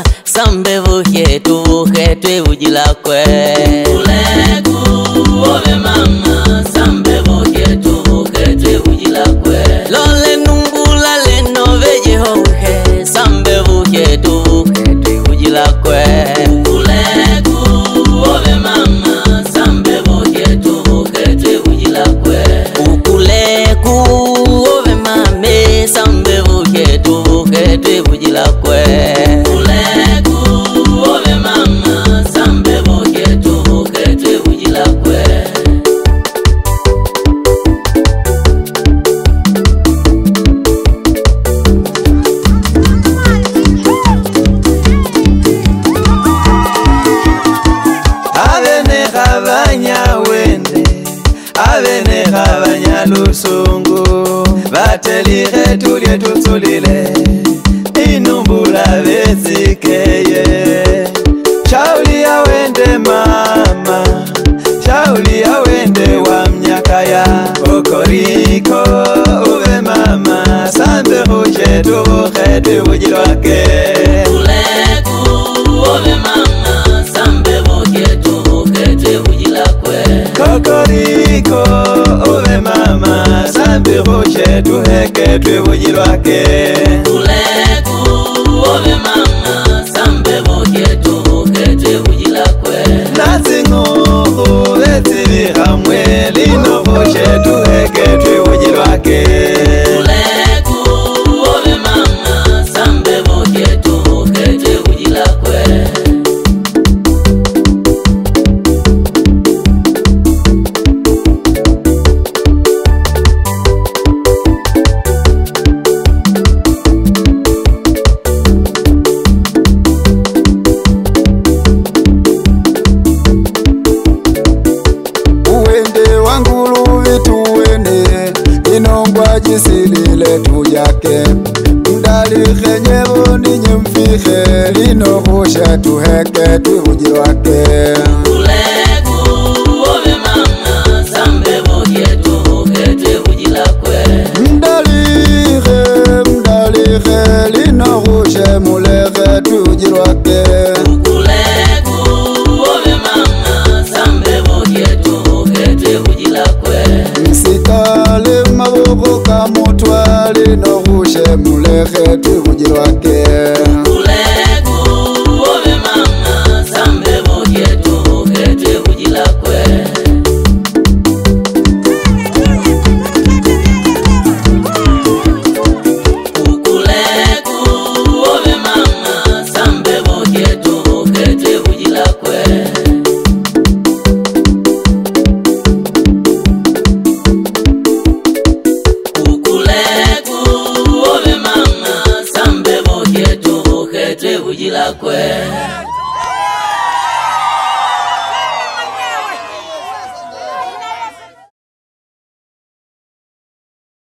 sambe vuke twe ujila kwe. Kukuleghu ove mama, sambe vuke twe ujila kwe. Lole numbula leno veje hohe, sambe vuke twe ujila kwe. Kukuleghu ove mama, sambe vuke twe ujila kwe. Kukuleghu ove mame, sambe vuke twe ujila kwe. Kukuleghu ove mama, sambe vuke twe ujila kwe. Avene gabanya wende, avene gabanya lusungu, batelire tulye tutulile, inumbula vezikeye. Shauli ya wende mama, shauli ya wende wa mnyakaya, okoriko uve mama, sambe huche tuvuke tuvujilwake. Kukuleghu ove mama, sambe vuke twe ujila kwe. Kokoriko uve mama, sambe huche tuheke tuvujilwake. Kukuleghu ove mama, sambe vuke twe ujila kwe. Nazinguhu vetivi hamwe, lino huche tuheke tuvujilwake. Kukuleghu ove mama, sambe vuke twe ujila kwe. Uwende wangulu vituwene, inongwa jisilile tuyake. Mdali khenyevo ninye mfihe, lino husha tuheke tuvujilwake. Kukuleghu ove mama, sambe vuke twe ujila kwe. Mdalihe, lino hushe muleke tuvujilwake. Kukuleghu ove mama, sambe vuke twe ujila kwe. Msikale maboko kamutwa, lino hushe muleke tuvujilwake. Kukuleghu ove mama, sambe vuke twe ujila kwe. Kukuleghu ove mama, sambe vuke twe ujila kwe. Kukuleghu ove mama, sambe vuke twe ujila kwe.